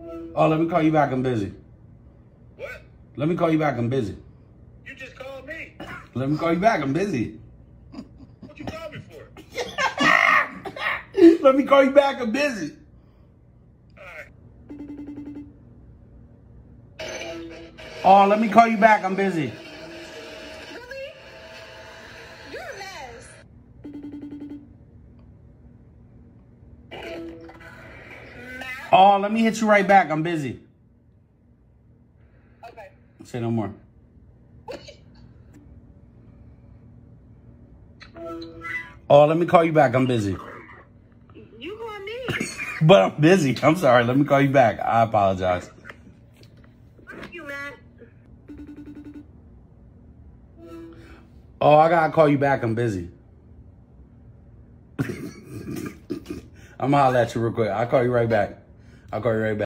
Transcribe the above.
Oh, let me call you back. I'm busy. What? Let me call you back. I'm busy. You just called me. Let me call you back. I'm busy. What you called me for? Let me call you back. I'm busy. All right. Oh, let me call you back. I'm busy. Really? You're a mess. Oh, let me hit you right back. I'm busy. Okay. Say no more. Oh, let me call you back. I'm busy. You call me. But I'm busy. I'm sorry. Let me call you back. I apologize. Fuck you, Matt. Oh, I gotta call you back. I'm busy. I'm gonna holler at you real quick. I'll call you right back.